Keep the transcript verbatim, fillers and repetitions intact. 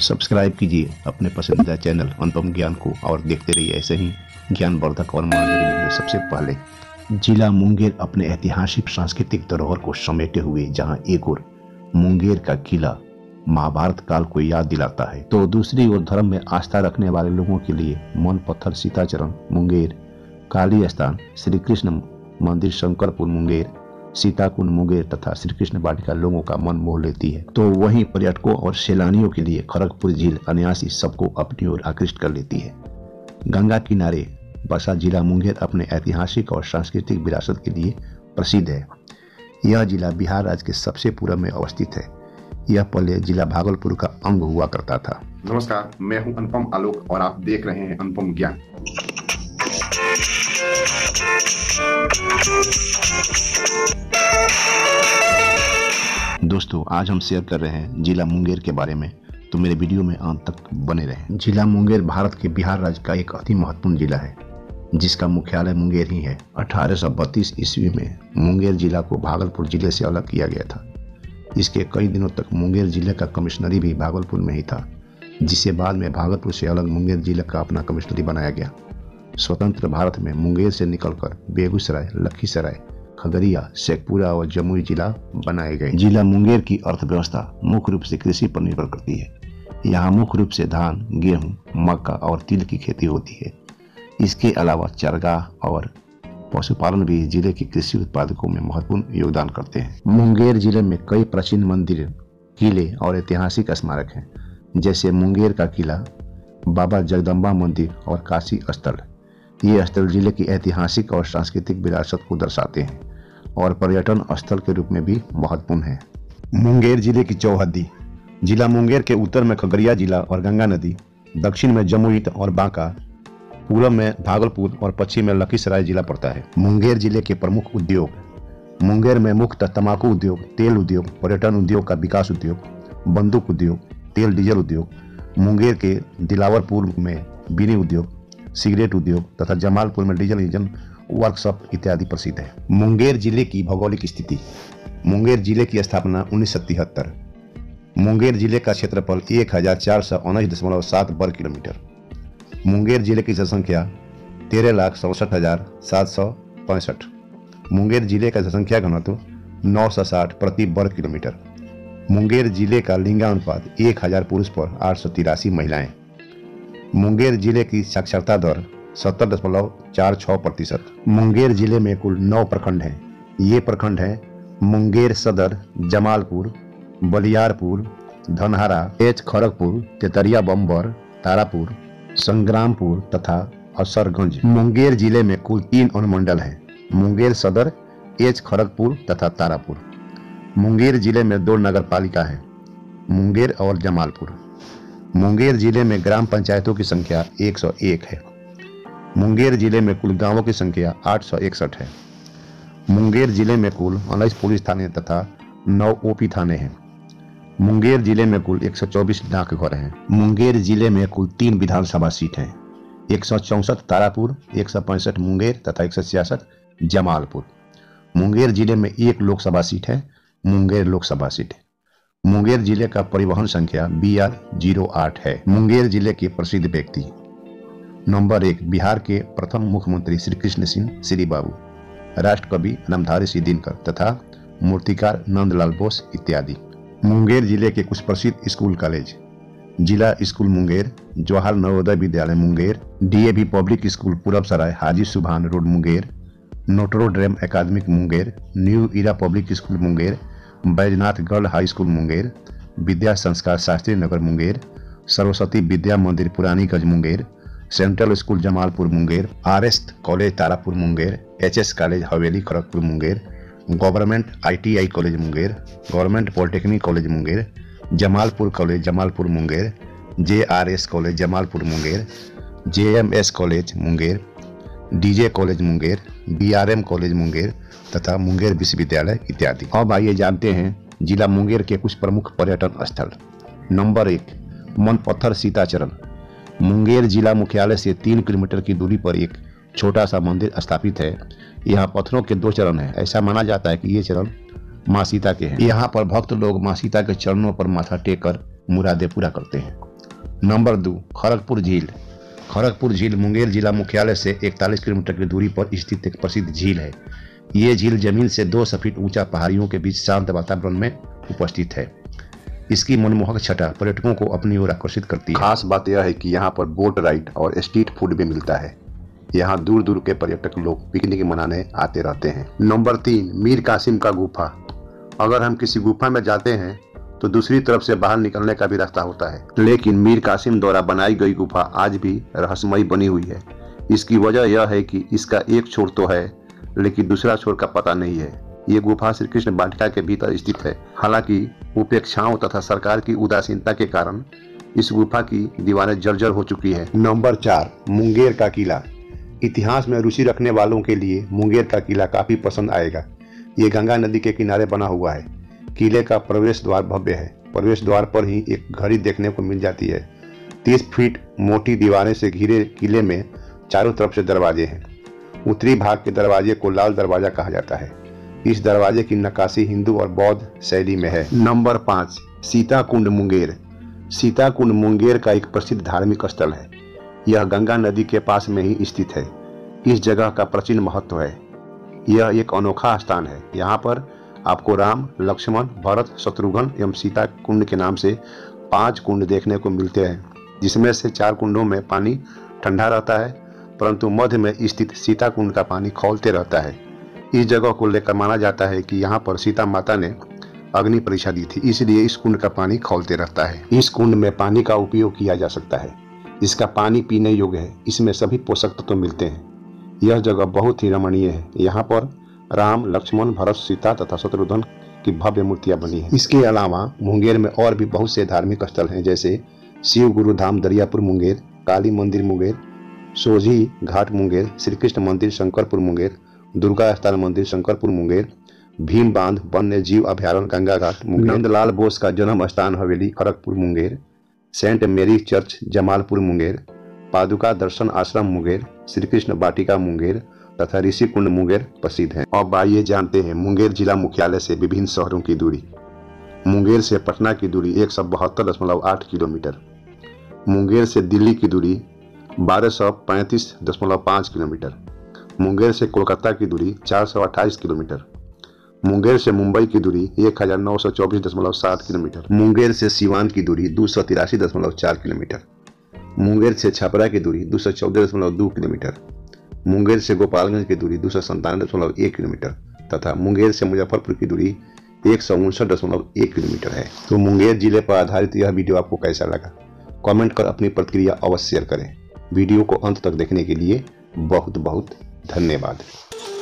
Subscribe कीजिए अपने पसंदीदा चैनल अनुपम ज्ञान को और देखते रहिए ऐसे ही ज्ञानवर्धक और मानवीय वीडियो सबसे पहले। जिला मुंगेर अपने ऐतिहासिक सांस्कृतिक धरोहर को समेटे हुए जहां एक ओर मुंगेर का किला महाभारत काल को याद दिलाता है, तो दूसरी ओर धर्म में आस्था रखने वाले लोगों के लिए मन पत्थर सीताचरण मुंगेर, काली स्थान श्री कृष्ण मंदिर शंकरपुर मुंगेर, सीताकुंड मुंगेर तथा श्री कृष्ण वाटिका लोगों का मन मोह लेती है। तो वहीं पर्यटकों और सैलानियों के लिए खड़गपुर झील अनायासी सबको अपनी ओर आकृष्ट कर लेती है। गंगा किनारे बसा जिला मुंगेर अपने ऐतिहासिक और सांस्कृतिक विरासत के लिए प्रसिद्ध है। यह जिला बिहार राज्य के सबसे पूर्व में अवस्थित है। यह पहले जिला भागलपुर का अंग हुआ करता था। नमस्कार, मैं हूं अनुपम आलोक और आप देख रहे हैं अनुपम ज्ञान। दोस्तों, आज हम शेयर कर रहे हैं जिला मुंगेर के बारे में, तो मेरे वीडियो में अंत तक बने रहें। जिला मुंगेर भारत के बिहार राज्य का एक अति महत्वपूर्ण जिला है, जिसका मुख्यालय मुंगेर ही है। अठारह सौ बत्तीस ईस्वी में मुंगेर जिला को भागलपुर जिले से अलग किया गया था। इसके कई दिनों तक मुंगेर जिले का कमिश्नरी भी भागलपुर में ही था, जिसे बाद में भागलपुर से अलग मुंगेर जिले का अपना कमिश्नरी बनाया गया। स्वतंत्र भारत में मुंगेर से निकलकर बेगूसराय, लखीसराय, खगड़िया, शेखपुरा और जमुई जिला बनाए गए। जिला मुंगेर की अर्थव्यवस्था मुख्य रूप से कृषि पर निर्भर करती है। यहाँ मुख्य रूप से धान, गेहूं, मक्का और तिल की खेती होती है। इसके अलावा चरगाह और पशुपालन भी जिले के कृषि उत्पादकों में महत्वपूर्ण योगदान करते हैं। मुंगेर जिले में कई प्राचीन मंदिर, किले और ऐतिहासिक स्मारक हैं, जैसे मुंगेर का किला, बाबा जगदम्बा मंदिर और काशी स्थल। ये स्थल जिले की ऐतिहासिक और सांस्कृतिक विरासत को दर्शाते हैं और पर्यटन स्थल के रूप में भी महत्वपूर्ण है। मुंगेर जिले की चौहद्दी। जिला मुंगेर के उत्तर में खगड़िया जिला और गंगा नदी, दक्षिण में जमुई और बांका, पूर्व में भागलपुर और पश्चिम में लखीसराय जिला पड़ता है। मुंगेर जिले के प्रमुख उद्योग। मुंगेर में मुख्यतः तंबाकू उद्योग, तेल उद्योग, पर्यटन उद्योग का विकास उद्योग, बंदूक उद्योग, तेल डीजल उद्योग, मुंगेर के दिलावरपुर में बीड़ी उद्योग, सिगरेट उद्योग तथा जमालपुर में डीजल इंजन वर्कशॉप इत्यादि प्रसिद्ध है। मुंगेर जिले की भौगोलिक स्थिति। मुंगेर जिले की स्थापना उन्नीस सौ तिहत्तर। मुंगेर जिले का क्षेत्रफल एक हजार चार सौ उन्नीस दशमलव सात वर्ग किलोमीटर। मुंगेर जिले की जनसंख्या तेरह लाख सड़सठ हजार सात सौ पैंसठ। मुंगेर जिले का जनसंख्या घनत्व नौ सौ साठ प्रति वर्ग किलोमीटर। मुंगेर जिले का लिंगानुपात एक हजार पुरुष पर आठ सौ तिरासी महिलाएं। मुंगेर जिले की साक्षरता दर सत्तर दशमलव चार छः प्रतिशत। मुंगेर जिले में कुल नौ प्रखंड हैं। ये प्रखंड हैं मुंगेर सदर, जमालपुर, बलियारपुर, धनहारा, एच खड़गपुर, तेतरिया बम्बर, तारापुर, संग्रामपुर तथा असरगंज। मुंगेर जिले में कुल तीन अनुमंडल हैं, मुंगेर सदर, एच खड़गपुर तथा तारापुर। मुंगेर जिले में दो नगर पालिका है, मुंगेर और जमालपुर। मुंगेर जिले में ग्राम पंचायतों की संख्या एक सौ एक है। मुंगेर जिले में कुल गांवों की संख्या आठ सौ इकसठ है। मुंगेर जिले में कुल उन्नीस पुलिस थाने तथा नौ ओपी थाने हैं। मुंगेर जिले में कुल एक सौ चौबीस डाकघर हैं। मुंगेर जिले में कुल तीन विधानसभा सीट हैं, एक सौ चौसठ तारापुर, एक सौ पैंसठ मुंगेर तथा एक सौ छियासठ जमालपुर। मुंगेर जिले में एक लोकसभा सीट है, मुंगेर लोकसभा सीट। मुंगेर जिले का परिवहन संख्या बी आर जीरो आठ है। मुंगेर जिले के प्रसिद्ध व्यक्ति। नंबर एक, बिहार के प्रथम मुख्यमंत्री श्री कृष्ण सिंह श्री बाबू, राष्ट्रकवि नामधारी सिंह दिनकर तथा मूर्तिकार नंदलाल बोस इत्यादि। मुंगेर जिले के कुछ प्रसिद्ध school college. Zila school Munger, Jawahar Navodaya Vidyalaya Munger, DAV public school Purab Sarai Haji Subhan road Munger, Notre Dame academic Munger, new era public school Munger, Baijnath girl high school Munger, Vidya Sanskar Shastri Nagar Munger, Saraswati Vidya Mandir Puraniganj Munger, central school Jamalpur Munger, R S college Tarapur Munger, H S college Haveli Kharagpur Munger, government ITI college Munger, government polytechnic college Munger, Jamalpur college Jamalpur Munger, J R S college Jamalpur Munger, J M S college Munger, DJ college Munger, B R M college Munger तथा मुंगेर विश्वविद्यालय इत्यादि। अब आइए जानते हैं जिला मुंगेर के कुछ प्रमुख पर्यटन स्थल। नंबर एक, मन पत्थर सीताचरण। मुंगेर जिला मुख्यालय से तीन किलोमीटर की दूरी पर एक छोटा सा मंदिर स्थापित है। यहाँ पत्थरों के दो चरण हैं। ऐसा माना जाता है कि ये चरण माँ सीता के हैं। यहाँ पर भक्त लोग माँ सीता के चरणों पर माथा टेक कर मुरादें पूरा करते हैं। नंबर दो, खड़गपुर झील। खड़गपुर झील मुंगेर जिला मुख्यालय से इकतालीस किलोमीटर की दूरी पर स्थित एक प्रसिद्ध झील है। ये झील जमीन से दो सौ फीट ऊंचा पहाड़ियों के बीच शांत वातावरण में उपस्थित है। इसकी मनमोहक छटा पर्यटकों को अपनी ओर आकर्षित करती है। खास बात यह है कि यहाँ पर बोट राइड और स्ट्रीट फूड भी मिलता है। यहाँ दूर दूर के पर्यटक लोग पिकनिक मनाने आते रहते हैं। नंबर तीन, मीर कासिम का गुफा। अगर हम किसी गुफा में जाते हैं तो दूसरी तरफ से बाहर निकलने का भी रास्ता होता है, लेकिन मीर कासिम द्वारा बनाई गई गुफा आज भी रहस्यमयी बनी हुई है। इसकी वजह यह है कि इसका एक छोर तो है लेकिन दूसरा छोर का पता नहीं है। ये गुफा श्री कृष्ण वाटिका के भीतर स्थित है। हालांकि उपेक्षाओं तथा सरकार की उदासीनता के कारण इस गुफा की दीवारें जर्जर हो चुकी है। नंबर चार, मुंगेर का किला। इतिहास में रुचि रखने वालों के लिए मुंगेर का किला काफी पसंद आएगा। ये गंगा नदी के किनारे बना हुआ है। किले का प्रवेश द्वार भव्य है। प्रवेश द्वार पर ही एक घड़ी देखने को मिल जाती है। तीस फीट मोटी दीवारें से घिरे किले में चारों तरफ से दरवाजे हैं। उत्तरी भाग के दरवाजे को लाल दरवाजा कहा जाता है। इस दरवाजे की नक्काशी हिंदू और बौद्ध शैली में है। नंबर पाँच, सीताकुंड मुंगेर। सीताकुंड मुंगेर का एक प्रसिद्ध धार्मिक स्थल है। यह गंगा नदी के पास में ही स्थित है। इस जगह का प्राचीन महत्व है। यह एक अनोखा स्थान है। यहाँ पर आपको राम, लक्ष्मण, भरत, शत्रुघ्न एवं सीता कुंड के नाम से पांच कुंड देखने को मिलते हैं, जिसमें से चार कुंडों में पानी ठंडा रहता है, परंतु मध्य में स्थित सीता कुंड का पानी खौलते रहता है। इस जगह को लेकर माना जाता है कि यहाँ पर सीता माता ने अग्नि परीक्षा दी थी, इसलिए इस कुंड का पानी खौलते रहता है। इस कुंड में पानी का उपयोग किया जा सकता है। इसका पानी पीने योग्य है। इसमें सभी पोषक तत्व मिलते हैं। यह जगह बहुत ही रमणीय है। यहाँ पर राम, लक्ष्मण, भरत, सीता तथा शत्रुघ्न की भव्य मूर्तियां बनी हैं। इसके अलावा मुंगेर में और भी बहुत से धार्मिक स्थल हैं, जैसे शिव गुरु धाम दरियापुर मुंगेर, काली मंदिर मुंगेर, सोझी घाट मुंगेर, श्री कृष्ण मंदिर शंकरपुर मुंगेर, दुर्गा स्थान मंदिर शंकरपुर मुंगेर, भीम बांध वन्य जीव अभ्यारण्य गंगा घाट मुंगेर, नंदलाल बोस का जन्म स्थान Haveli Kharagpur Munger, saint Mary church Jamalpur Munger, Paduka Darshan आश्रम मुंगेर, श्री कृष्ण वाटिका मुंगेर तथा ऋषि कुंड मुंगेर प्रसिद्ध है। अब आइए जानते हैं मुंगेर जिला मुख्यालय से विभिन्न शहरों की दूरी। मुंगेर से पटना की दूरी एक सौ बहत्तर दशमलव आठ किलोमीटर, मुंगेर से दिल्ली की दूरी बारह सौ पैंतीस दशमलव पाँच किलोमीटर, मुंगेर से कोलकाता की दूरी चार सौ अट्ठाईस किलोमीटर, मुंगेर से मुंबई की दूरी एक हजार नौ सौ चौबीस दशमलव सात किलोमीटर, मुंगेर से सीवान की दूरी दो सौ तिरासी दशमलव चार किलोमीटर, मुंगेर से छपरा की दूरी दो सौ चौदह दशमलव दो किलोमीटर, मुंगेर से गोपालगंज की दूरी दो सौ संतानवे दशमलव एक किलोमीटर तथा मुंगेर से मुजफ्फरपुर की दूरी एक सौ उनसठ दशमलव एक किलोमीटर है। तो मुंगेर जिले पर आधारित यह वीडियो आपको कैसा लगा? कमेंट कर अपनी प्रतिक्रिया अवश्य शेयर करें। वीडियो को अंत तक देखने के लिए बहुत बहुत धन्यवाद।